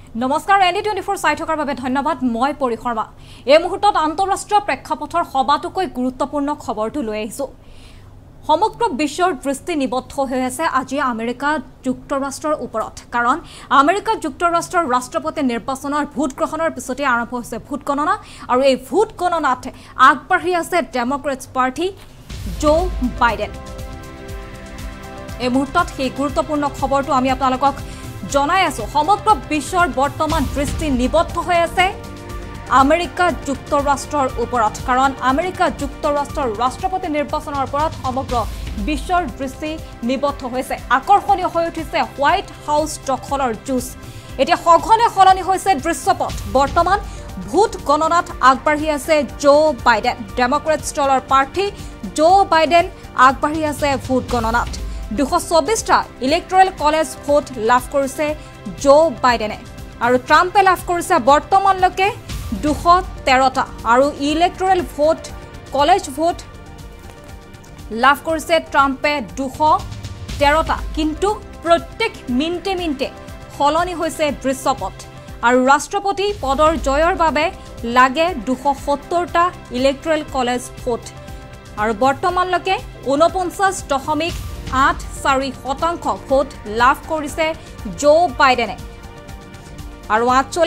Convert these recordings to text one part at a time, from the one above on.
নমস্কাৰ ND24 চাই থকাৰ বাবে ধন্যবাদ মই পৰি শৰ্মা এই মুহূৰ্তত আন্তঃৰাষ্ট্ৰীয় প্ৰেক্ষাপটৰ সবাতোকৈ গুৰুত্বপূৰ্ণ খবৰটো লৈ আহিছো সমগ্ৰ বিশ্বৰ দৃষ্টি নিবদ্ধ হৈ আছে আজি আমেৰিকা যুক্তৰাষ্ট্ৰৰ ওপৰত কাৰণ আমেৰিকা যুক্তৰাষ্ট্ৰৰ ৰাষ্ট্ৰপতি নিৰ্বাচনৰ ভোট গ্ৰহণৰ পিছতে আৰম্ভ হৈছে ভোট গণনা আৰু এই ভোট গণনাত আগবাঢ়ি আছে ডেমক্ৰেটছ পাৰ্টি জো বাইডেন এই মুহূৰ্তত সেই গুৰুত্বপূৰ্ণ খবৰটো আমি আপোনালোকক জনাই আছো সমগ্ৰ বিশ্বৰ বৰ্তমান দৃষ্টি নিবদ্ধ হৈ আছে আমেৰিকা যুক্তৰাষ্ট্ৰৰ ওপৰত কাৰণ আমেৰিকা যুক্তৰাষ্ট্ৰৰ ৰাষ্ট্ৰপতি নিৰ্বাচনৰ ওপৰত সমগ্ৰ বিশ্বৰ দৃষ্টি নিবদ্ধ হৈছে আকৰ্ষণীয় হৈ উঠিছে হোৱাইট হাউচ দখলৰ যুঁজ এতিয়া সঘনে সলনি হৈছে দৃশ্যপট বৰ্তমান ভোট গণনাত আগবাঢ়ি আছে জো বাইডেন ডেমক্ৰেটছ দলৰ প্ৰাৰ্থী জো বাইডেন আগবাঢ়ি আছে ভোট গণনাত 224টা ইলেক্ট্ৰল কলেজ ভোট লাভ কৰিছে জো বাইডেনে আৰু ট্ৰাম্পে লাভ কৰিছে বৰ্তমানলৈকে 213টা আৰু ইলেক্ট্ৰল ভোট কলেজ ভোট লাভ কৰিছে ট্ৰাম্পে 213টা কিন্তু প্ৰত্যেক মিনিটে সলনি হৈছে দৃশ্যপট আৰু ৰাষ্ট্ৰপতি পদৰ জয়ৰ বাবে লাগে 270টা ইলেক্ট্ৰল কলেজ ভোট আৰু বৰ্তমানলৈকে 49.84% ভোট লাভ কৰিছে জো বাইডেনে আৰু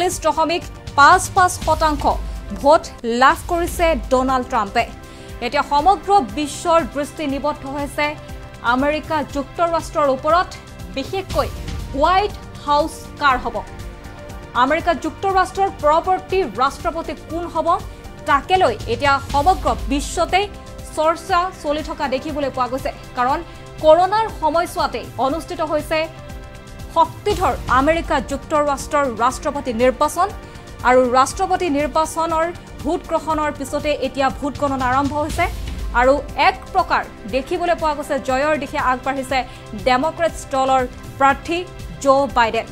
48.55% ভোট লাভ কৰিছে ডোনাল্ড ট্ৰাম্পে এতিয়া সমগ্ৰ বিশ্বৰ দৃষ্টি নিবদ্ধ হৈছে আমেৰিকা যুক্তৰাষ্ট্ৰৰ ওপৰত বিশেষকৈ হোৱাইট হাউচ কাৰ হ'ব আমেৰিকা যুক্তৰাষ্ট্ৰৰ পৰৱৰ্তী ৰাষ্ট্ৰপতি কোন হ'ব তাকে লৈ এতিয়া সমগ্ৰ বিশ্বতে চৰ্চা চলি থকা দেখিবলৈ পোৱা গৈছে কাৰণ কৰোনাৰ সময়ছোৱাতে অনুষ্ঠিত হৈছে শক্তিধৰ আমেৰিকা যুক্তৰাষ্ট্ৰৰ ৰাষ্ট্ৰপতি নিৰ্বাচন আৰু ৰাষ্ট্ৰপতি নিৰ্বাচনৰ ভোট গ্ৰহণৰ পিছতে এতিয়া ভোট গণনা আৰম্ভ হৈছে আৰু এক প্ৰকাৰ দেখিবলৈ পোৱা গৈছে জয়ৰ দিশে আগবাঢ়িছে ডেমক্ৰেটছ দলৰ প্ৰাৰ্থী জো বাইডেন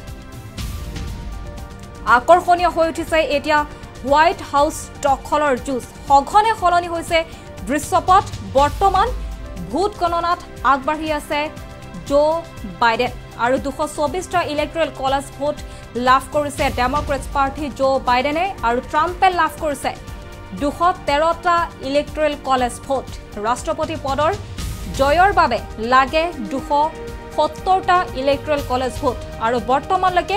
আকৰ্ষণীয় হৈ উঠিছে এতিয়া হোৱাইট হাউচ দখলৰ যুঁজ সঘনে সলনি হৈছে দৃশ্যপট বৰ্তমান ভোট গণনাত আগবাঢ়ি আছে জো বাইডেন আৰু 224টা ইলেক্ট্ৰল কলেজ ভোট লাভ কৰিছে ডেমক্ৰেটছ পাৰ্টি জো বাইডেনে আৰু ট্ৰাম্পে লাভ কৰিছে 213টা ইলেক্ট্ৰল কলেজ ভোট ৰাষ্ট্ৰপতি পদৰ জয়ৰ বাবে লাগে 270টা ইলেক্ট্ৰল কলেজ ভোট আৰু বৰ্তমানলৈকে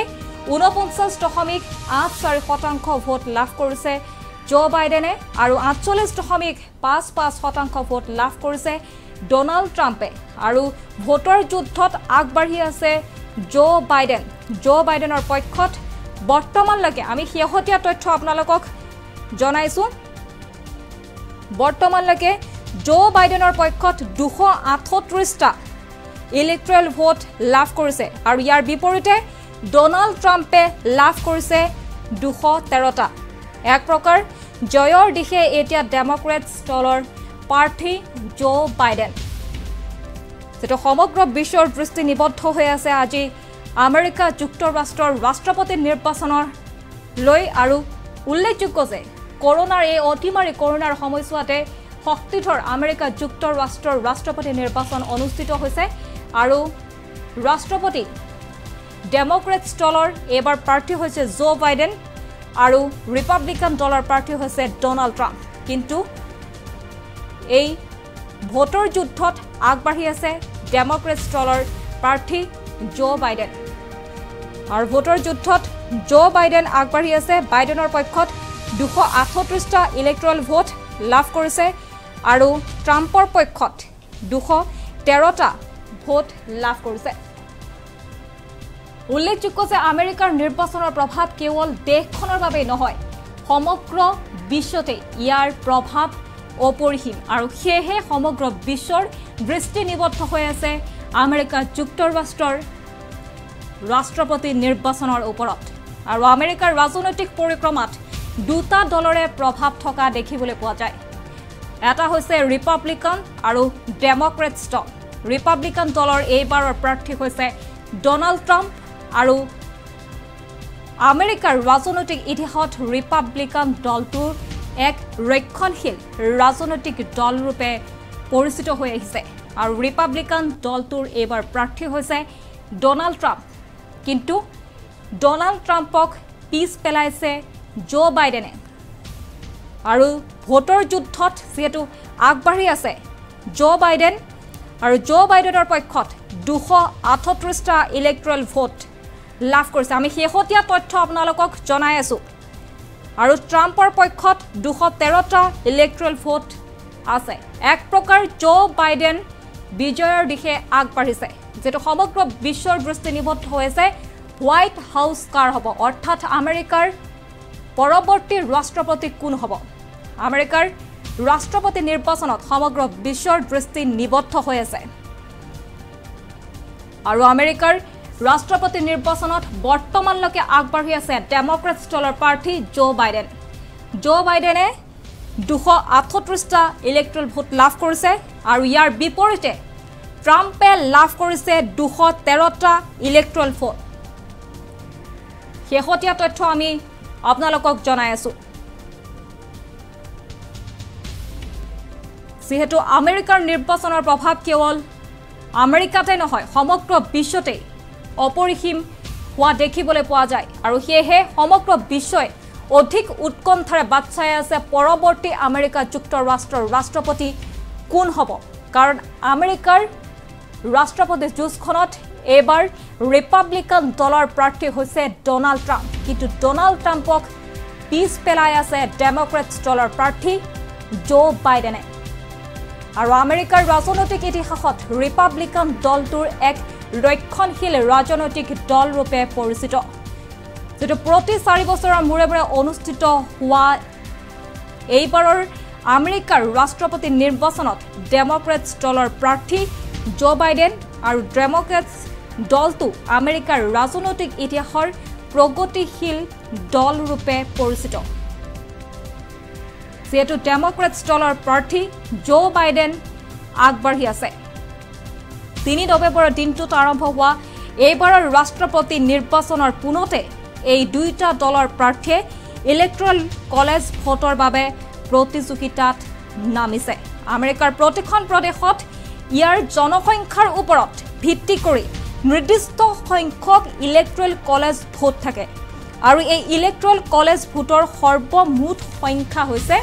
49.84% ভোট লাভ কৰিছে জো বাইডেনে আৰু 48.55% ভোট লাভ কৰিছে ডোনাল্ড ট্ৰাম্পে আৰু ভোটৰ যুদ্ধত আগবাঢ়ি আছে জো বাইডেনৰ পক্ষত বৰ্তমানলৈকে আমি শেহতীয়া তথ্য আপোনালোকক জনাইছো বৰ্তমানলৈকে জো বাইডেনৰ পক্ষত 238টা ইলেক্ট্ৰল ভোট লাভ কৰিছে আৰু ইয়াৰ বিপৰীতে ডোনাল্ড ট্ৰাম্পে লাভ কৰিছে 213টা এক প্ৰকাৰ জয়ৰ দিশে এতিয়া ডেমক্ৰেটছ দলৰ প্ৰাৰ্থী জো বাইডেন যেটো সমগ্ৰ বিশ্বৰ দৃষ্টি নিবদ্ধ হৈ আছে আজি আমেৰিকা যুক্তৰাষ্ট্ৰৰ ৰাষ্ট্ৰপতি নিৰ্বাচনৰ লৈ আৰু উল্লেখযোগ্য যে কৰোনাৰ এই অতিমাৰী কৰোনাৰ সময়ছোৱাতে শক্তিধৰ আমেৰিকা যুক্তৰাষ্ট্ৰৰ ৰাষ্ট্ৰপতি নিৰ্বাচন অনুষ্ঠিত হৈছে আৰু ৰাষ্ট্ৰপতি ডেমক্ৰেটছ দলৰ এবাৰ প্ৰাৰ্থী হৈছে জো বাইডেন আৰু ৰিপাব্লিকান দলৰ প্ৰাৰ্থী হৈছে ডোনাল্ড ট্ৰাম্প কিন্তু এই ভোটৰ যুদ্ধত আগবাঢ়ি আছে ডেমক্ৰেটছ দলৰ প্ৰাৰ্থী জো বাইডেন আৰু ভোটৰ যুদ্ধত জো বাইডেন আগবাঢ়ি আছে বাইডেনৰ পক্ষত 238টা ইলেক্ট্ৰল ভোট লাভ কৰিছে আৰু ট্ৰাম্পৰ পক্ষত 213টা ভোট লাভ কৰিছে উল্লেখযোগ্য যে আমেৰিকাৰ নিৰ্বাচনৰ প্ৰভাৱ কেৱল দেশখনৰ বাবেই নহয় সমগ্ৰ বিশ্বতে ইয়াৰ প্ৰভাৱ অপৰিসীম আৰু সেয়েহে সমগ্ৰ বিশ্বৰ দৃষ্টি নিবদ্ধ হৈ আছে আমেৰিকা যুক্তৰাষ্ট্ৰৰ ৰাষ্ট্ৰপতি নিৰ্বাচনৰ ওপৰত আৰু আমেৰিকাৰ ৰাজনৈতিক পৰিক্ৰমাত দুটা দলৰে প্ৰভাৱ থকা দেখিবলৈ পোৱা যায় এটা হৈছে ৰিপাব্লিকান আৰু ডেমক্ৰেটছ দল ৰিপাব্লিকান দলৰ এইবাৰৰ প্ৰাৰ্থী হৈছে ডোনাল্ড ট্ৰাম্প আৰু আমেৰিকাৰ ৰাজনৈতিক ইতিহাসত ৰিপাব্লিকান দলটোৰ এক ৰক্ষণশীল ৰাজনৈতিক দলৰূপে পৰিচিত হৈ আহিছে আৰু ৰিপাব্লিকান দলটোৰ এইবাৰ প্ৰাৰ্থী হৈছে ডোনাল্ড ট্ৰাম্প কিন্তু ডনাল্ড ট্ৰাম্পক পিছ পেলাইছে জো বাইডেনে আৰু ভোটৰ যুদ্ধত যেহেতু আগবাঢ়ি আছে জো বাইডেন আৰু জো বাইডেনৰ পক্ষত 238টা ইলেক্ট্ৰল ভোট লাভ কৰিছে আমি শেহতীয়া তথ্য আপোনালোকক জনাই আছো আৰু ট্ৰাম্পৰ পক্ষত 213টা ইলেক্ট্ৰল ভোট আছে এক প্ৰকাৰ জো বাইডেন বিজয়ৰ দিশে আগবাঢ়িছে যেটো সমগ্ৰ বিশ্বৰ দৃষ্টি নিবদ্ধ হৈছে হোৱাইট হাউস কাৰ হ'ব অৰ্থাৎ আমেৰিকাৰ পৰৱৰ্তী ৰাষ্ট্ৰপতি কোন হ'ব আমেৰিকাৰ ৰাষ্ট্ৰপতি নিৰ্বাচনত সমগ্ৰ বিশ্বৰ দৃষ্টি নিবদ্ধ হৈ আছে আৰু আমেৰিকাৰ ৰাষ্ট্ৰপতি নিৰ্বাচনত বৰ্তমানলৈকে আগবাঢ়ি আছে ডেম'ক্ৰেটছ দলৰ প্ৰাৰ্থী জো বাইডেনে 238টা ইলেক্ট্ৰল ভোট লাভ কৰিছে আৰু ইয়াৰ বিপৰীতে ট্ৰাম্পে লাভ কৰিছে 213টা ইলেক্ট্ৰল ভোট শেহতীয়া তথ্য আমি আপোনালোকক জনাই আছো যেহেতু আমেৰিকাৰ নিৰ্বাচনৰ প্ৰভাৱ কেৱল আমেৰিকাতে নহয় সমগ্ৰ বিশ্বতে অপৰিসীম হোৱা দেখিবলৈ পোৱা যায় আৰু সেয়েহে সমগ্ৰ বিশ্বই অধিক উৎকণ্ঠাৰে বাট চাই আছে পৰৱৰ্তী আমেৰিকা যুক্তৰাষ্ট্ৰৰ ৰাষ্ট্ৰপতি কোন হ'ব কাৰণ আমেৰিকাৰ ৰাষ্ট্ৰপতি যুঁজখনত এবাৰ ৰিপাব্লিকান দলৰ প্ৰাৰ্থী হৈছে ডনাল্ড ট্ৰাম্প কিন্তু ডনাল্ড ট্ৰাম্পক পিছ পেলাই আছে ডেম'ক্ৰেটছ দলৰ প্ৰাৰ্থী জো বাইডেনে আৰু আমেৰিকাৰ ৰাজনৈতিক ইতিহাসত ৰিপাব্লিকান দলটোৰ এক ৰক্ষণশীল ৰাজনৈতিক দল ৰূপে পৰিচিত যেটো প্ৰতি 4 বছৰৰ মূৰে মূৰে অনুষ্ঠিত হোৱা এইবাৰৰ আমেৰিকাৰ ৰাষ্ট্ৰপতি নিৰ্বাচনত ডেম'ক্ৰেটছ দলৰ প্ৰাৰ্থী জো বাইডেন আৰু ডেম'ক্ৰেটছ দলটো আমেৰিকাৰ ৰাজনৈতিক ইতিহাসৰ প্ৰগতিশীল দল ৰূপে পৰিচিত যেহেতু ডেম'ক্ৰেটছ দলৰ প্ৰাৰ্থী জো বাইডেন আগবাঢ়ি আছে 3 নৱেম্বৰৰ দিনটোত আৰম্ভ হোৱা এইবাৰৰ ৰাষ্ট্ৰপতি নিৰ্বাচনৰ পুনতে এই দুইটা দলৰ প্ৰাৰ্থীয়ে ইলেক্ট্ৰল কলেজ ভোটৰ বাবে প্ৰতিযোগিতাত নামিছে আমেৰিকাৰ প্ৰতিখন প্ৰদেশত ইয়াৰ জনসংখ্যাৰ ওপৰত ভিত্তি কৰি নিৰ্দিষ্ট সংখ্যক ইলেক্ট্ৰল কলেজ ভোট থাকে আৰু এই ইলেক্ট্ৰল কলেজ ভোটৰ সৰ্বমুঠ সংখ্যা হৈছে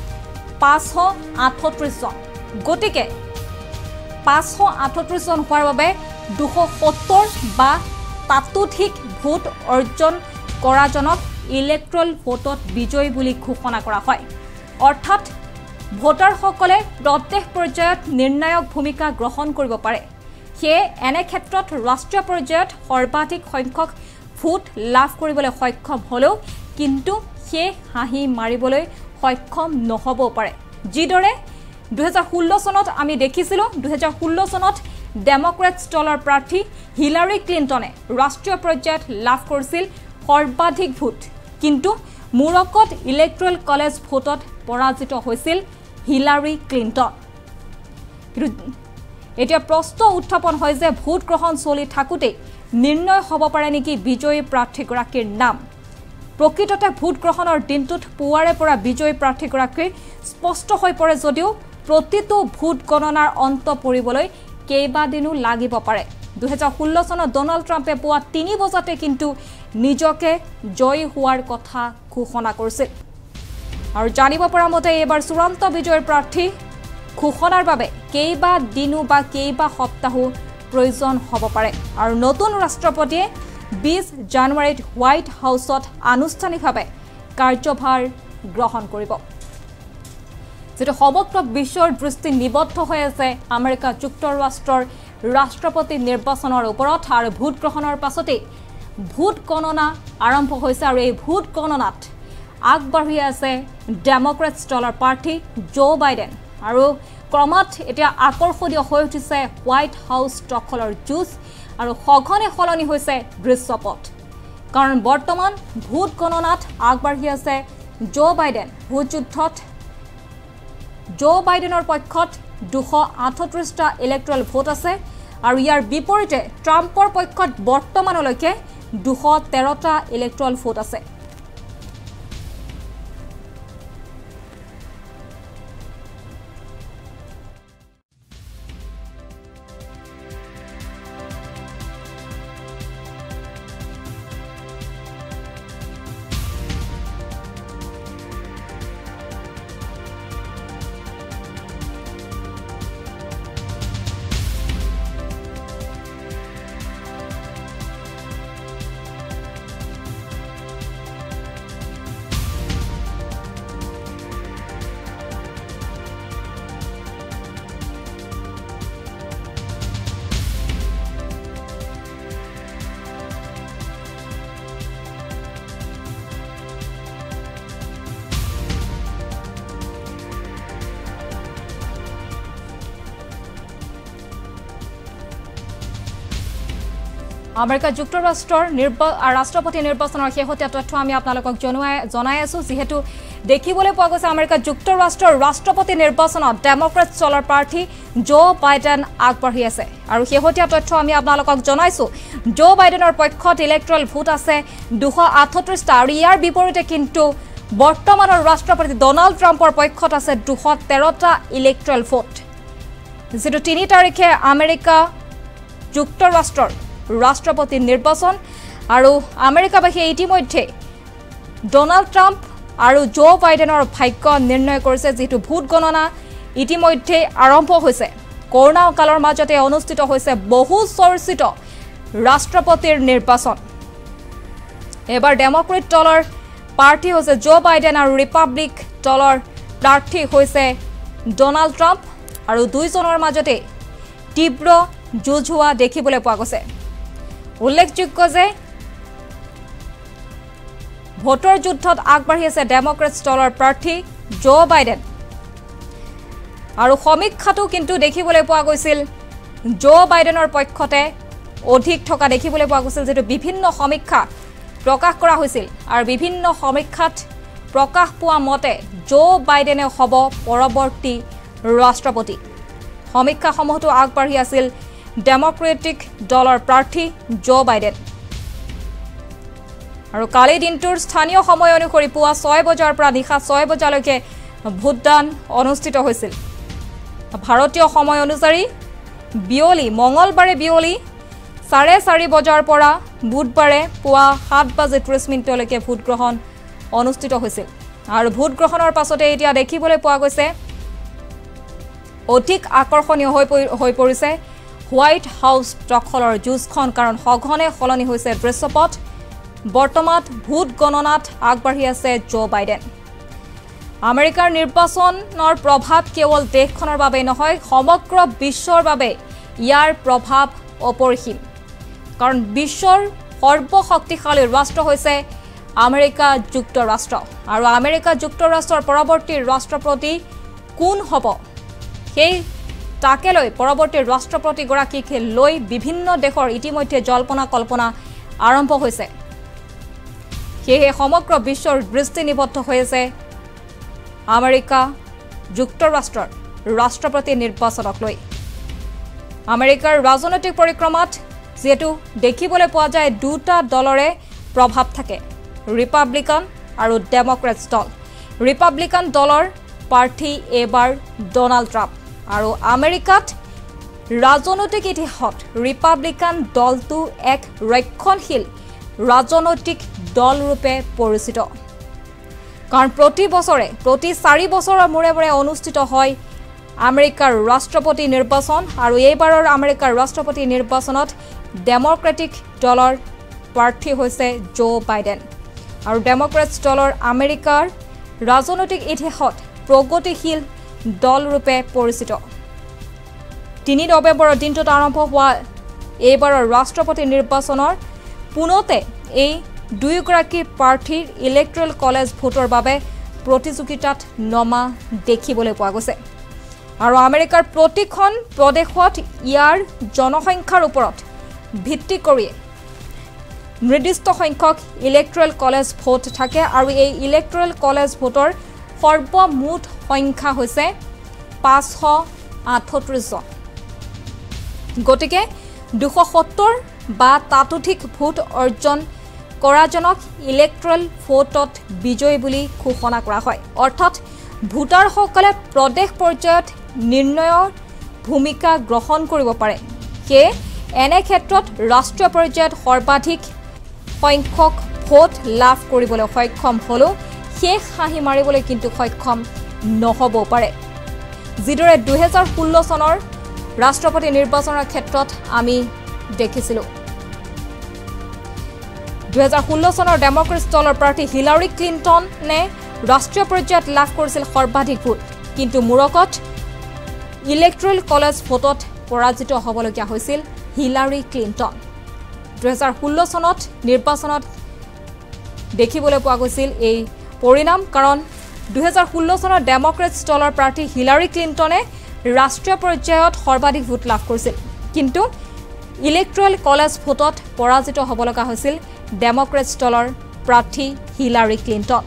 538 জন গতিকে 538 জন হোৱাৰ বাবে 270 বা তাতোধিক ভোট অৰ্জন কৰাজনক ইলেক্ট্ৰল ভোটত বিজয়ী বুলি ঘোষণা কৰা হয় অৰ্থাৎ ভোটাৰসকলে প্ৰত্যেক পৰ্যায়ত নিৰ্ণায়ক ভূমিকা গ্ৰহণ কৰিব পাৰে সেয়ে এনে ক্ষেত্ৰত ৰাষ্ট্ৰীয় পৰ্যায়ত সৰ্বাধিক সংখ্যক ভোট লাভ কৰিবলৈ সক্ষম হলেও কিন্তু সেই হাঁহি মাৰিবলৈ সক্ষম নহব পাৰে যিদৰে 2016 চনত আমি দেখিছিলো 2016 চনত ডেম'ক্ৰেটছ দলৰ প্ৰাৰ্থী হিলাৰী ক্লিন্টনে ৰাষ্ট্ৰীয় পৰ্যায়ত লাভ কৰিছিল সৰ্বাধিক ভোট কিন্তু মুৰকত ইলেক্ট্ৰল কলেজ ভোটত পৰাজিত হৈছিল হিলাৰী ক্লিন্টন এতিয়া প্ৰশ্ন উত্থাপন হয় যে ভোট গ্ৰহণ চলি থাকুতে নিৰ্ণয় হ'ব পাৰে নেকি বিজয়ী প্ৰাৰ্থীগৰাকীৰ নাম প্ৰকৃততে ভোট গ্ৰহণৰ দিনটোত পুৱাৰে পৰা বিজয়ী প্ৰাৰ্থীগৰাকীৰ স্পষ্ট হৈ পৰে যদিও প্ৰতিটো ভোট গণনাৰ অন্ত পৰিবলৈ কেইবাদিনো লাগিব পাৰে 2016 চনত ডনাল্ড ট্ৰাম্পে পুৱা 3 বজাতে কিন্তু নিজকে জয়ী হোৱাৰ কথা ঘোষণা কৰিছিল আৰু জানিব পৰা মতে এবাৰ চূড়ান্ত বিজয়ৰ প্ৰাৰ্থী ঘোষণাৰ বাবে কেইবা দিনো বা কেইবা সপ্তাহ প্ৰয়োজন হ'ব পাৰে আৰু নতুন ৰাষ্ট্ৰপতিয়ে 20 জানুৱাৰীত হোৱাইট হাউসত আনুষ্ঠানিকভাৱে কাৰ্যভাৰ গ্ৰহণ কৰিব যেটো সমগ্ৰ বিশ্বৰ দৃষ্টি নিবদ্ধ হৈ আছে আমেৰিকা যুক্তৰাষ্ট্ৰৰ ৰাষ্ট্ৰপতি নিৰ্বাচনৰ ওপৰত আৰু ভোট গ্ৰহণৰ পাছতে ভোট গণনা আৰম্ভ হৈছে আৰু এই ভোট গণনাত আগবাঢ়ি আছে ডেম'ক্ৰেটছ দলৰ প্ৰাৰ্থী জো বাইডেন আৰু ক্ৰমত এতিয়া আকৰ্ষণীয় হৈ উঠিছে হোৱাইট হাউস দখলৰ যুঁজ আৰু সঘনে সলনি হৈছে দৃশ্যপট কাৰণ বৰ্তমান ভোট গণনাত আগবাঢ়ি আছে জো বাইডেন ভোট যুদ্ধত জো বাইডেনৰ পক্ষত 238টা ইলেক্ট্ৰল ভোট আছে আৰু ইয়াৰ বিপৰীতে ট্ৰাম্পৰ পক্ষত বৰ্তমানলৈকে 213টা ইলেক্ট্ৰল ভোট আছে আমেৰিকা যুক্তৰাষ্ট্ৰৰ ৰাষ্ট্ৰপতি নিৰ্বাচনৰ শেহতীয়া তথ্য আমি আপোনালোকক জনাই আছো যেহেতু দেখিবলৈ পোৱা গৈছে আমেৰিকা যুক্তৰাষ্ট্ৰৰ ৰাষ্ট্ৰপতি নিৰ্বাচনত ডেম'ক্ৰেট দলৰ প্ৰাৰ্থী জো বাইডেন আগবাঢ়ি আছে আৰু শেহতীয়া তথ্য আমি আপোনালোকক জনাইছো জো বাইডেনৰ পক্ষত ইলেক্ট্ৰল ভোট আছে 238টা আৰু ইয়াৰ বিপৰীতে কিন্তু বৰ্তমানৰ ৰাষ্ট্ৰপতি ডনাল্ড ট্ৰাম্পৰ পক্ষত আছে 213টা ইলেক্ট্ৰল ভোট যেটো 3 তাৰিখে আমেৰিকা যুক্তৰাষ্ট্ৰৰ ৰাষ্ট্ৰপতি নিৰ্বাচন আৰু আমেৰিকাবাসীয়ে ইতিমধ্যে ডনাল্ড ট্ৰাম্প আৰু জো বাইডেনৰ ভাগ্য নিৰ্ণয় কৰিছে যেটো ভোট গণনা ইতিমধ্যে আৰম্ভ হৈছে কৰোনা কালৰ মাজতে অনুষ্ঠিত হৈছে বহু চৰ্চিত ৰাষ্ট্ৰপতিৰ নিৰ্বাচন এবাৰ ডেম'ক্ৰেট দলৰ প্ৰাৰ্থী হৈছে জো বাইডেন আৰু ৰিপাব্লিক দলৰ প্ৰাৰ্থী হৈছে ডনাল্ড ট্ৰাম্প আৰু দুইজনৰ মাজতে তীব্ৰ যুঁজ হোৱা দেখিবলৈ পোৱা গৈছে উল্লেখযোগ্য যে ভোটৰ যুদ্ধত আগবাঢ়ি আছে ডেম'ক্ৰেট দলৰ প্ৰাৰ্থী জো বাইডেন আৰু সমীক্ষাটো কিন্তু দেখিবলৈ পোৱা গৈছিল জো বাইডেনৰ পক্ষতে অধিক থকা দেখিবলৈ পোৱা গৈছিল যেটো বিভিন্ন সমীক্ষা প্ৰকাশ কৰা হৈছিল আৰু বিভিন্ন সমীক্ষাত প্ৰকাশ পোৱা মতে জো বাইডেনে হ'ব পৰৱৰ্তী ৰাষ্ট্ৰপতি সমীক্ষাসমূহটো আগবাঢ়ি আছিল ডেম'ক্ৰেটিক দলৰ প্ৰাৰ্থী জো বাইডেন আৰু কালি দিনটোৰ স্থানীয় সময় অনুসৰি পুৱা 6 বজাৰ পৰা নিশা 6 বজালৈকে ভোটদান অনুষ্ঠিত হৈছিল ভাৰতীয় সময় অনুসৰি বিয়লি মঙ্গলবাৰে বিয়লি 4:30 বজাৰ পৰা বুধবাৰে পুৱা 7:30 ভোট গ্ৰহণ অনুষ্ঠিত হৈছিল আৰু ভোট গ্ৰহণৰ পাছতে এতিয়া দেখিবলৈ পোৱা গৈছে অধিক আকৰ্ষণীয় হৈ পৰিছে হোৱাইট হাউচ দখলৰ যুঁজখন কাৰণ সঘনে সলনি হৈছে দৃশ্যপট বৰ্তমান ভোট গণনাত আগবাঢ়ি আছে জো বাইডেন আমেৰিকাৰ নিৰ্বাচনৰ প্ৰভাৱ কেৱল দেশখনৰ বাবে নহয় সমগ্ৰ বিশ্বৰ বাবে ইয়াৰ প্ৰভাৱ অপৰিসীম কাৰণ বিশ্বৰ সৰ্বশক্তিশালী ৰাষ্ট্ৰ হৈছে আমেৰিকা যুক্তৰাষ্ট্ৰ আৰু আমেৰিকা যুক্তৰাষ্ট্ৰৰ পৰৱৰ্তী ৰাষ্ট্ৰপতি কোন হ'ব সেই তাকে লৈ পৰৱৰ্তী ৰাষ্ট্ৰপতিগৰাকীক লৈ বিভিন্ন দেশৰ ইতিমধ্যে জল্পনা কল্পনা আৰম্ভ হৈছে সেয়ে সমগ্ৰ বিশ্বৰ দৃষ্টি নিবদ্ধ হৈছে আমেৰিকা যুক্তৰাষ্ট্ৰৰ ৰাষ্ট্ৰপতি নিৰ্বাচনক লৈ আমেৰিকাৰ ৰাজনৈতিক পৰিক্ৰমাত যেটো দেখিবলৈ পোৱা যায় দুটা দলৰে প্ৰভাৱ থাকে ৰিপাব্লিকান আৰু ডেম'ক্ৰেট দল ৰিপাব্লিকান দলৰ প্ৰাৰ্থী এবাৰ ডনাল্ড ট্ৰাম্প আৰু আমেৰিকাত ৰাজনৈতিক ইতিহাসত ৰিপাব্লিকান দলটো এক ৰক্ষণশীল ৰাজনৈতিক দল ৰূপে পৰিচিত কাৰণ প্ৰতি বছৰে প্ৰতি 4 বছৰৰ মূৰে মূৰে অনুষ্ঠিত হয় আমেৰিকাৰ ৰাষ্ট্ৰপতি নিৰ্বাচন আৰু এইবাৰৰ আমেৰিকাৰ ৰাষ্ট্ৰপতি নিৰ্বাচনত ডেম'ক্ৰেটিক দলৰ প্ৰাৰ্থী হৈছে জো বাইডেন আৰু ডেম'ক্ৰেট দলৰ আমেৰিকাৰ ৰাজনৈতিক ইতিহাসত প্ৰগতিশীল দল ৰূপে পৰিচিত 3 নৱেম্বৰৰ দিনটোত আৰম্ভ হোৱা এইবাৰৰ ৰাষ্ট্ৰপতি নিৰ্বাচনৰ পুনতে এই দুয়োগৰাকী প্ৰাৰ্থীৰ ইলেক্ট্ৰেল কলেজ ভোটৰ বাবে প্ৰতিযোগিতাত নমা দেখিবলৈ পোৱা গৈছে আৰু আমেৰিকাৰ প্ৰতিখন প্ৰদেশত ইয়াৰ জনসংখ্যাৰ ওপৰত ভিত্তি কৰি নিৰ্দিষ্ট সংখ্যক ইলেক্ট্ৰেল কলেজ ভোট থাকে আৰু এই ইলেক্ট্ৰেল কলেজ ভোটৰ সৰ্বমুঠ সংখ্যা হৈছে 538 জন গতিকে 270 বা তাতোধিক ভোট অৰ্জন কৰাজনক ইলেক্ট্ৰেল ভোটত বিজয়ী বুলি ঘোষণা কৰা হয় অৰ্থাৎ ভোটাৰসকলে প্ৰদেশ পৰ্যায়ত নিৰ্ণয়ৰ ভূমিকা গ্ৰহণ কৰিব পাৰে কে এনে ক্ষেত্ৰত ৰাষ্ট্ৰীয় পৰ্যায়ত সৰ্বাধিক সংখ্যক ভোট লাভ কৰিবলৈ সক্ষম হলো শেষ হাঁহি মাৰিবলৈ কিন্তু সক্ষম নহব পাৰে যিদৰে 2016 চনৰ ৰাষ্ট্ৰপতি নিৰ্বাচনৰ ক্ষেত্ৰত আমি দেখিছিলো 2016 চনৰ ডেম'ক্ৰেট দলৰ প্ৰাৰ্থী হিলাৰী ক্লিন্টনে ৰাষ্ট্ৰীয় পৰ্যায়ত লাভ কৰিছিল সৰ্বাধিক ভোট কিন্তু মূৰকত ইলেক্ট্ৰেল কলেজ ভোটত পৰাজিত হ'বলগীয়া হৈছিল হিলাৰী ক্লিন্টন 2016 চনত নিৰ্বাচনত দেখিবলৈ পোৱা গৈছিল এই পৰিণাম কাৰণ 2016 চনৰ ডেম'ক্ৰেট দলৰ প্ৰাৰ্থী হিলাৰী ক্লিন্টনে ৰাষ্ট্ৰীয় পৰ্যায়ত সৰ্বাধিক ভোট লাভ কৰিছিল কিন্তু ইলেক্ট্ৰল কলেজ ভোটত পৰাজিত হ'ব লগা হৈছিল ডেমক্ৰেটছ দলৰ প্ৰাৰ্থী হিলাৰী ক্লিণ্টন।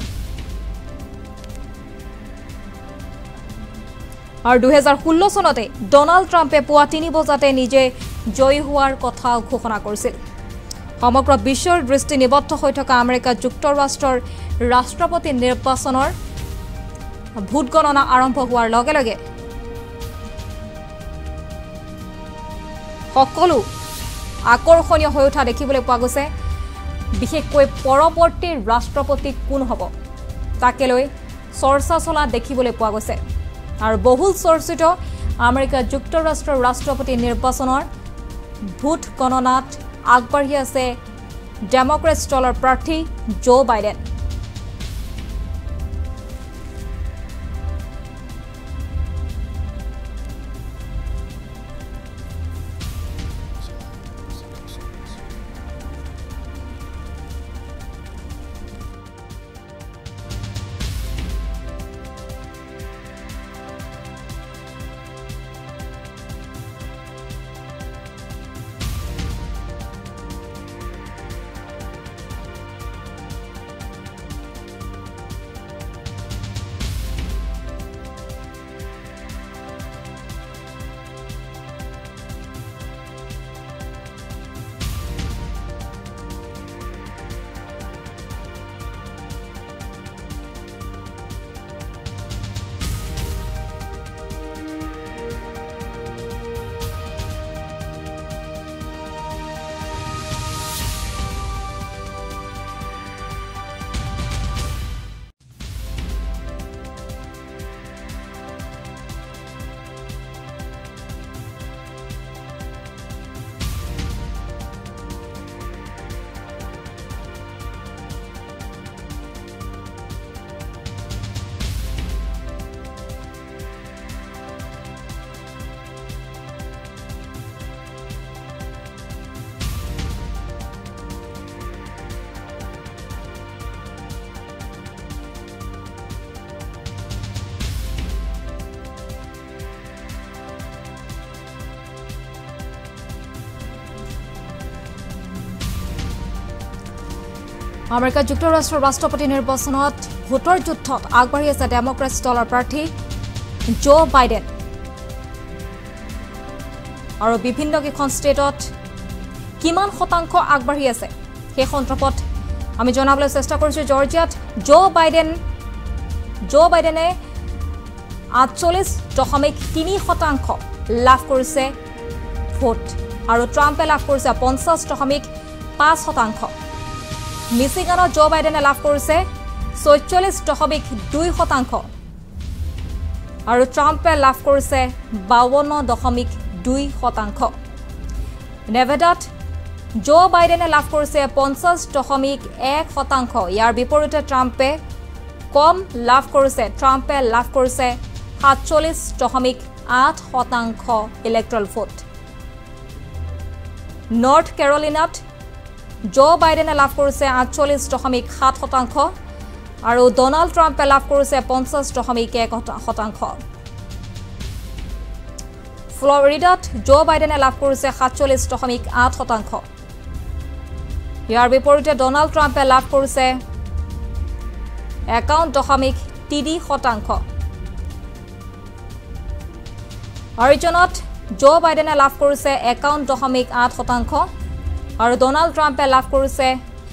আৰু 2016 চনতে ডনাল্ড ট্ৰাম্পে পুৱা 3 বজাতে নিজে জয়ী হোৱাৰ কথা ঘোষণা কৰিছিল। সমগ্ৰ বিশ্বৰ দৃষ্টি নিবদ্ধ হৈ থকা আমেৰিকা যুক্তৰাষ্ট্ৰৰ ৰাষ্ট্ৰপতি নিৰ্বাচনৰ ভোট গণনা আৰম্ভ হোৱাৰ লগে লগে সকলো আকৰ্ষণীয় হৈ উঠা দেখিবলৈ পোৱা গৈছে। বিশেষকৈ পৰৱৰ্তী ৰাষ্ট্ৰপতি কোন হ'ব তাকে লৈ চৰ্চা চলা দেখিবলৈ পোৱা গৈছে। আৰু বহুল চৰ্চিত আমেৰিকা যুক্তৰাষ্ট্ৰৰ ৰাষ্ট্ৰপতি নিৰ্বাচনৰ ভোট গণনাত আগবাঢ়ি আছে ডেমক্ৰেটছ দলৰ প্ৰাৰ্থী জো বাইডেন। আমেৰিকা যুক্তৰাষ্ট্ৰৰ ৰাষ্ট্ৰপতি নিৰ্বাচনত ভোটৰ যুদ্ধত আগবাঢ়ি আছে ডেমক্ৰেটছ দলৰ প্ৰাৰ্থী জো বাইডেন। আৰু বিভিন্ন কেইখন ষ্টেটত কিমান শতাংশ আগবাঢ়ি আছে সেই সন্দৰ্ভত আমি জনাবলৈ চেষ্টা কৰিছোঁ। জৰ্জিয়াত জো বাইডেনে 48.3% লাভ কৰিছে ভোট আৰু ট্ৰাম্পে লাভ কৰিছে 50.5%। মিচিগানত জো বাইডেনে লাভ কৰিছে 46.2% আৰু ট্ৰাম্পে লাভ কৰিছে 52.2%। নেভাডাত জো বাইডেনে লাভ কৰিছে 50.1%। ইয়াৰ বিপৰীতে ট্ৰাম্পে কম লাভ কৰিছে। ট্ৰাম্পে লাভ কৰিছে 47.8% electoral vote. North Carolina Joe বাইডেনে লাভ কৰিছে 48.7% আৰু ডনাল্ড ট্ৰাম্পে লাভ কৰিছে 50.1%। ফ্লৰিডাত জো বাইডেনে লাভ কৰিছে 47.8%। ইয়াৰ বিপৰীতে ডনাল্ড ট্ৰাম্পে লাভ কৰিছে 51.3%। অৰিজনত জো বাইডেনে লাভ কৰিছে 51.8% আৰু ডনাল্ড ট্ৰাম্পে লাভ কৰিছে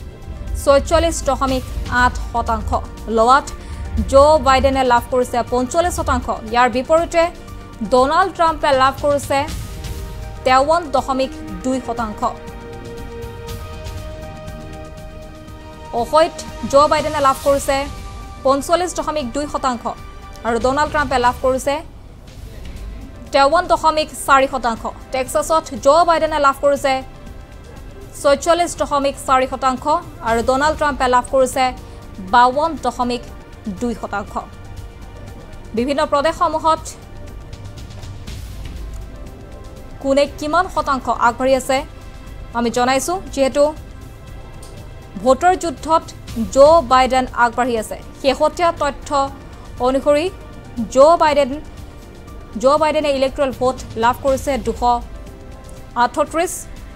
46.8%। লোৱাত জো বাইডেনে লাভ কৰিছে 45%। ইয়াৰ বিপৰীতে ডনাল্ড ট্ৰাম্পে লাভ কৰিছে 53.2%। অহৈত জো বাইডেনে লাভ কৰিছে 45.2% আৰু ডনাল্ড ট্ৰাম্পে লাভ কৰিছে 53.4%। টেক্সাছত জো বাইডেনে লাভ কৰিছে 46.4% আৰু ডনাল্ড ট্ৰাম্পে লাভ কৰিছে 52.2%। বিভিন্ন প্ৰদেশসমূহত কোনে কিমান শতাংশ আগবাঢ়ি আছে আমি জনাইছোঁ। যিহেতু ভোটৰ যুদ্ধত জো বাইডেন আগবাঢ়ি আছে, শেহতীয়া তথ্য অনুসৰি জো বাইডেনে ইলেক্ট্ৰল ভোট লাভ কৰিছে 238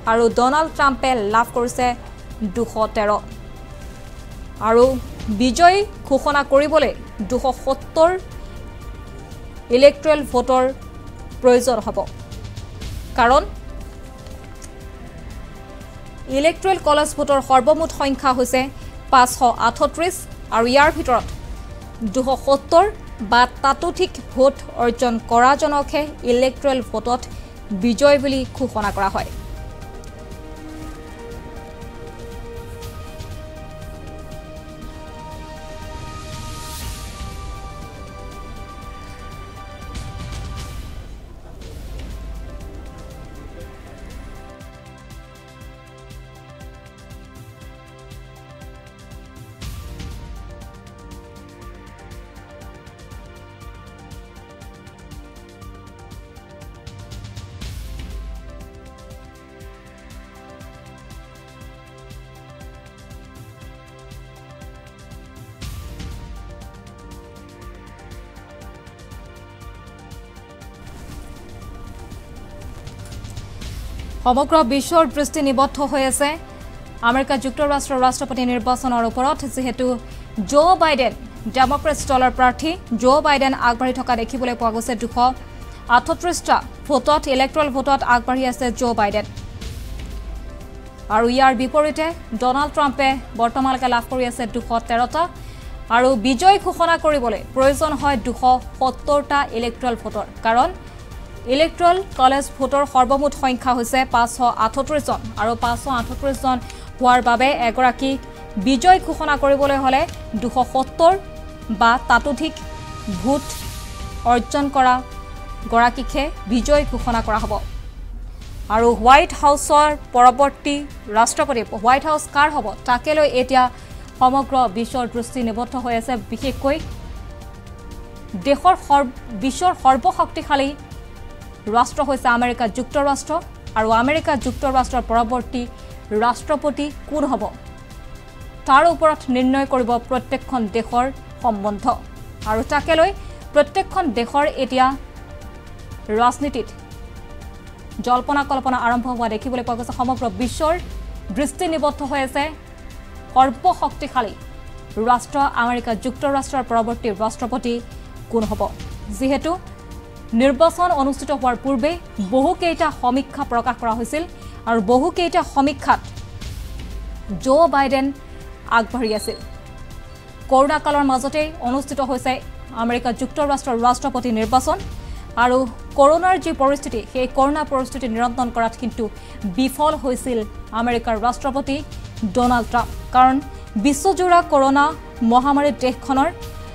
আৰু ডনাল্ড ট্ৰাম্পে লাভ কৰিছে 213 আৰু বিজয় ঘোষণা কৰিবলৈ 270 ইলেক্ট্ৰেল ভোটৰ প্ৰয়োজন হ'ব কাৰণ ইলেক্ট্ৰেল কলেজ ভোটৰ সৰ্বমুঠ সংখ্যা হৈছে 538 আৰু ইয়াৰ ভিতৰত 270 বা তাতোধিক ভোট অৰ্জন কৰাজনকহে ইলেক্ট্ৰেল ভোটত বিজয় বুলি ঘোষণা কৰা হয় সমগ্ৰ বিশ্বৰ দৃষ্টি নিবদ্ধ হৈ আছে আমেৰিকা যুক্তৰাষ্ট্ৰৰ ৰাষ্ট্ৰপতি নিৰ্বাচনৰ ওপৰত যেহেতু জো বাইডেন ডেমক্ৰেটছ দলৰ প্ৰাৰ্থী জো বাইডেন আগবাঢ়ি থকা দেখিবলৈ পোৱা গৈছে 238টা ভোটত ইলেক্ট্ৰেল ভোটত আগবাঢ়ি আছে জো বাইডেন আৰু ইয়াৰ বিপৰীতে ডনাল্ড ট্ৰাম্পে বৰ্তমানলৈকে লাভ কৰি আছে 213টা আৰু বিজয় ঘোষণা কৰিবলৈ প্ৰয়োজন হয় 270টা ইলেক্ট্ৰেল ভোটৰ কাৰণ ইলেক্ট্ৰেল কলেজ ভোটৰ সৰ্বমুঠ সংখ্যা হৈছে 538 জন আৰু 538 জন হোৱাৰ বাবে এগৰাকী বিজয় ঘোষণা কৰিবলৈ হলে 270 বা তাতোধিক ভোট অৰ্জন কৰা গৰাকীকে বিজয় ঘোষণা কৰা হ'ব আৰু হোৱাইট হাউছৰ পৰৱৰ্তী ৰাষ্ট্ৰপতি হোৱাইট হাউছ কাৰ হ'ব তাকে লৈ এতিয়া সমগ্ৰ বিশ্বৰ দৃষ্টি নিবদ্ধ হৈ আছে বিশেষকৈ বিশ্বৰ সৰ্বশক্তিশালী ৰাষ্ট্ৰ হৈছে আমেৰিকা যুক্তৰাষ্ট্ৰ আৰু আমেৰিকা যুক্তৰাষ্ট্ৰৰ পৰৱৰ্তী ৰাষ্ট্ৰপতি কোন হ'ব তাৰ ওপৰত নিৰ্ণয় কৰিব প্ৰত্যেকখন দেশৰ সম্বন্ধ আৰু তাকে লৈ প্ৰত্যেকখন দেশৰ এতিয়া ৰাজনীতিত জল্পনা কল্পনা আৰম্ভ হোৱা দেখিবলৈ পোৱা গৈছে সমগ্ৰ বিশ্বৰ দৃষ্টি নিবদ্ধ হৈ আছে সৰ্বশক্তিশালী ৰাষ্ট্ৰ আমেৰিকা যুক্তৰাষ্ট্ৰৰ পৰৱৰ্তী ৰাষ্ট্ৰপতি কোন হ'ব যেহেতু নিৰ্বাচন অনুষ্ঠিত হোৱাৰ পূৰ্বে বহুকেইটা সমীক্ষা প্ৰকাশ কৰা হৈছিল আৰু বহুকেইটা সমীক্ষাত জো বাইডেন আগবাঢ়ি আছিল কৰোনা কালৰ মাজতে অনুষ্ঠিত হৈছে আমেৰিকা যুক্তৰাষ্ট্ৰৰ ৰাষ্ট্ৰপতি নিৰ্বাচন আৰু কৰোনাৰ যি পৰিস্থিতি সেই কৰোনা পৰিস্থিতি নিয়ন্ত্ৰণ কৰাত কিন্তু বিফল হৈছিল আমেৰিকাৰ ৰাষ্ট্ৰপতি ডনাল্ড ট্ৰাম্প কাৰণ বিশ্বজোৰা কৰোনা মহামাৰীৰ দেশখনৰ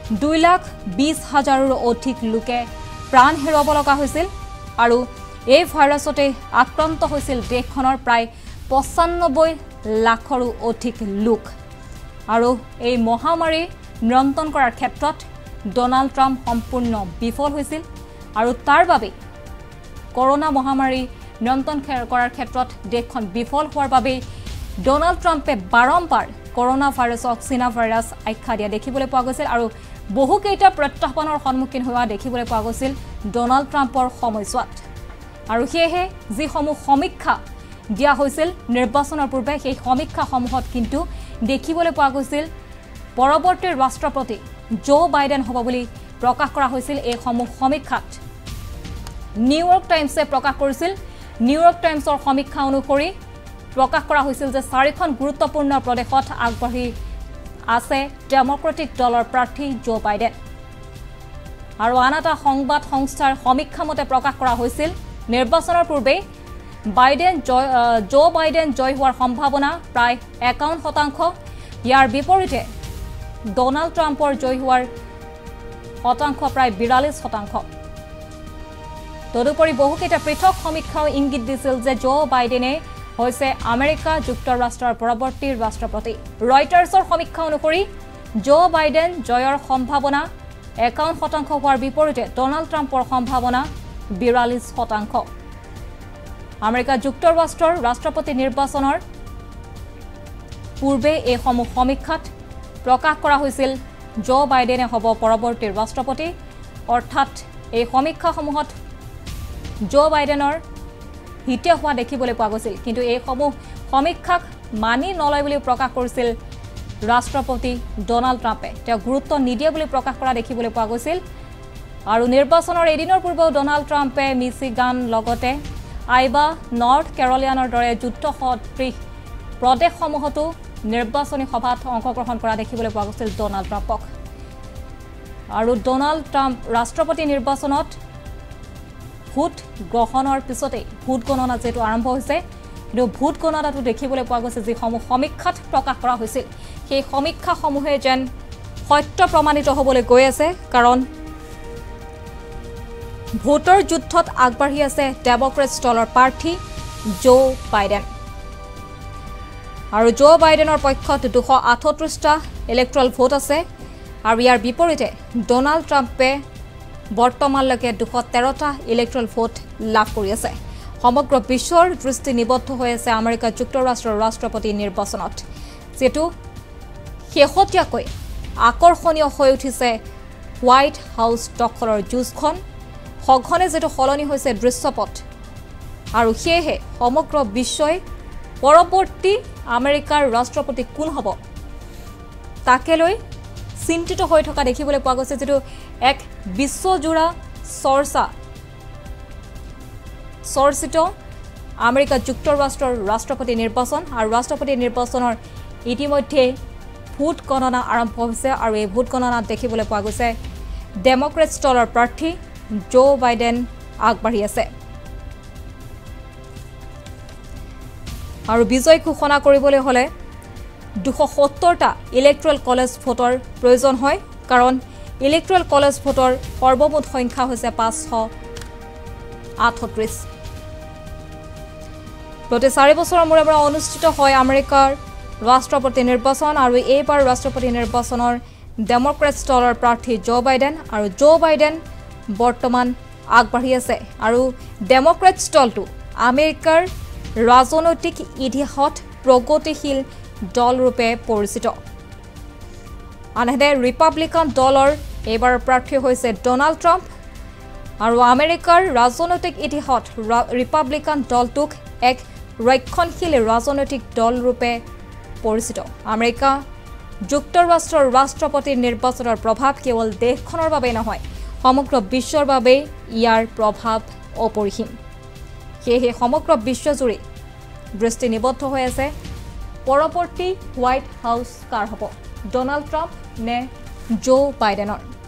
2,20,000ৰো অধিক লোকে প্ৰাণ হেৰুৱাব লগা হৈছিল আৰু এই ভাইৰাছতে আক্ৰান্ত হৈছিল দেশখনৰ প্ৰায় 95 লাখৰো অধিক লোক আৰু এই মহামাৰী নিয়ন্ত্ৰণ কৰাৰ ক্ষেত্ৰত ডনাল্ড ট্ৰাম্প সম্পূৰ্ণ বিফল হৈছিল আৰু তাৰ বাবে কৰোনা মহামাৰী নিয়ন্ত্ৰণ কৰাৰ ক্ষেত্ৰত দেশখন বিফল হোৱাৰ বাবে ডনাল্ড ট্ৰাম্পে বাৰম্বাৰ কৰোনা ভাইৰাছক চীনা ভাইৰাছ আখ্যা দিয়া দেখিবলৈ পোৱা গৈছিল আৰু বহুকেইটা প্ৰত্যাহ্বানৰ সন্মুখীন হোৱা দেখিবলৈ পোৱা গৈছিল ডনাল্ড ট্ৰাম্পৰ সময়ছোৱাত আৰু সেয়েহে যিসমূহ সমীক্ষা দিয়া হৈছিল নিৰ্বাচনৰ পূৰ্বে সেই সমীক্ষাসমূহত কিন্তু দেখিবলৈ পোৱা গৈছিল পৰৱৰ্তী ৰাষ্ট্ৰপতি জো বাইডেন হ'ব বুলি প্ৰকাশ কৰা হৈছিল এই সমূহ সমীক্ষাত নিউয়ৰ্ক টাইমছে প্ৰকাশ কৰিছিল নিউয়ৰ্ক টাইমছৰ সমীক্ষা অনুসৰি প্ৰকাশ কৰা হৈছিল যে 4খন গুৰুত্বপূৰ্ণ প্ৰদেশত আগবাঢ়ি আছে ডেমক্ৰেটিক দলৰ প্ৰাৰ্থী জো বাইডেন আৰু আন এটা সংবাদ সংস্থাৰ সমীক্ষা মতে প্ৰকাশ কৰা হৈছিল নিৰ্বাচনৰ পূৰ্বে জো বাইডেন জয় হোৱাৰ সম্ভাৱনা প্ৰায় 51% ইয়াৰ বিপৰীতে ডনাল্ড ট্ৰাম্পৰ জয় হোৱাৰ শতাংশ প্ৰায় 42%। তদুপৰি বহুকেইটা পৃথক সমীক্ষাও ইংগিত দিছিল যে জো বাইডেনে হৈছে আমেৰিকা যুক্তৰাষ্ট্ৰৰ পৰৱৰ্তী ৰাষ্ট্ৰপতি ৰয়টাৰ্ছৰ সমীক্ষা অনুসৰি জো বাইডেন জয়ৰ সম্ভাৱনা 51% হোৱাৰ বিপৰীতে ডনাল্ড ট্ৰাম্পৰ সম্ভাৱনা 42%। আমেৰিকা যুক্তৰাষ্ট্ৰৰ ৰাষ্ট্ৰপতি নিৰ্বাচনৰ পূৰ্বে এই সমূহ সমীক্ষাত প্ৰকাশ কৰা হৈছিল জো বাইডেনে হ'ব পৰৱৰ্তী ৰাষ্ট্ৰপতি অৰ্থাৎ এই সমীক্ষাসমূহত জো বাইডেনৰ হিতে হোৱা দেখিবলৈ পোৱা গৈছিল কিন্তু এই সমূহ সমীক্ষাক মানি নলয় বুলি প্ৰকাশ কৰিছিল ৰাষ্ট্ৰপতি ডোনাল্ড ট্ৰাম্পে তেওঁ গুৰুত্ব নিদিয়ে বুলি প্ৰকাশ কৰা দেখিবলৈ পোৱা গৈছিল আৰু নিৰ্বাচনৰ এদিনৰ পূৰ্বেও ডোনাল্ড ট্ৰাম্পে মিচিগান লগতে আইবা নৰ্থ কেৰলিয়ানৰ দৰে যুদ্ধ সদৃশ প্ৰদেশসমূহতো নিৰ্বাচনী সভাত অংশগ্ৰহণ কৰা দেখিবলৈ পোৱা গৈছিল ডোনাল্ড ট্ৰাম্পক আৰু ডোনাল্ড ট্ৰাম্প ৰাষ্ট্ৰপতি নিৰ্বাচনত ভোট গ্ৰহণৰ পিছতে ভোট গণনা যেটো আৰম্ভ হৈছে কিন্তু ভোট গণনাটো দেখিবলৈ পোৱা গৈছে যিসমূহ সমীক্ষাত প্ৰকাশ কৰা হৈছিল সেই সমীক্ষাসমূহে যেন সত্য প্ৰমাণিত হ'বলৈ গৈ আছে কাৰণ ভোটৰ যুদ্ধত আগবাঢ়ি আছে ডেমক্ৰেটছ দলৰ প্ৰাৰ্থী জো বাইডেন আৰু জো বাইডেনৰ পক্ষত 238টা ইলেক্ট্ৰল ভোট আছে আৰু ইয়াৰ বিপৰীতে ডোনাল্ড ট্ৰাম্পে বৰ্তমানলৈকে 213টা ইলেক্ট্ৰল ভোট লাভ কৰি আছে সমগ্ৰ বিশ্বৰ দৃষ্টি নিবদ্ধ হৈ আছে আমেৰিকা যুক্তৰাষ্ট্ৰৰ ৰাষ্ট্ৰপতি নিৰ্বাচনত যেটো শেহতীয়াকৈ আকৰ্ষণীয় হৈ উঠিছে হোৱাইট হাউচ দখলৰ যুঁজখন সঘনে যেটো সলনি হৈছে দৃশ্যপট আৰু সেয়েহে সমগ্ৰ বিশ্বই পৰৱৰ্তী আমেৰিকাৰ ৰাষ্ট্ৰপতি কোন হ'ব তাকে লৈ চিন্তিত হৈ থকা দেখিবলৈ পোৱা গৈছে যেটো এক বিশ্বজোৰা চৰ্চিত আমেৰিকা যুক্তৰাষ্ট্ৰৰ ৰাষ্ট্ৰপতি নিৰ্বাচন আৰু ৰাষ্ট্ৰপতি নিৰ্বাচনৰ ইতিমধ্যে ভোট গণনা আৰম্ভ হৈছে আৰু এই ভোট গণনাত দেখিবলৈ পোৱা গৈছে ডেমক্ৰেটছ দলৰ প্ৰাৰ্থী জো বাইডেন আগবাঢ়ি আছে আৰু বিজয় ঘোষণা কৰিবলৈ হলে 270টা ইলেক্ট্ৰল কলেজ ভোটৰ প্ৰয়োজন হয় কাৰণ ইলেক্ট্ৰল কলেজ ভোটৰ সৰ্বমুঠ সংখ্যা হৈছে 538 প্ৰতি 4 বছৰৰ মূৰে মূৰে অনুষ্ঠিত হয় আমেৰিকাৰ ৰাষ্ট্ৰপতি নিৰ্বাচন আৰু এইবাৰ ৰাষ্ট্ৰপতি নিৰ্বাচনৰ ডেমক্ৰেটছ দলৰ প্ৰাৰ্থী জো বাইডেন আৰু জো বাইডেন বৰ্তমান আগবাঢ়ি আছে আৰু ডেমক্ৰেটছ দলটো আমেৰিকাৰ ৰাজনৈতিক ইতিহাসত প্ৰগতিশীল দলৰূপে পৰিচিত আনহাতে ৰিপাব্লিকান দলৰ এইবাৰ প্ৰাৰ্থী হৈছে ডোনাল্ড ট্ৰাম্প আৰু আমেৰিকাৰ ৰাজনৈতিক ইতিহাসত ৰিপাব্লিকান দলটোক এক ৰক্ষণশীল ৰাজনৈতিক দলৰূপে পৰিচিত আমেৰিকা যুক্তৰাষ্ট্ৰৰ ৰাষ্ট্ৰপতি নিৰ্বাচনৰ প্ৰভাৱ কেৱল দেশখনৰ বাবে নহয় সমগ্ৰ বিশ্বৰ বাবে ইয়াৰ প্ৰভাৱ অপৰিসীম সেয়ে সমগ্ৰ বিশ্বজুৰি দৃষ্টি নিবদ্ধ হৈ আছে পৰৱৰ্তী হোৱাইট হাউচ কাৰ হ'ব ডোনাল্ড ট্ৰাম্প নে জো বাইডেনৰ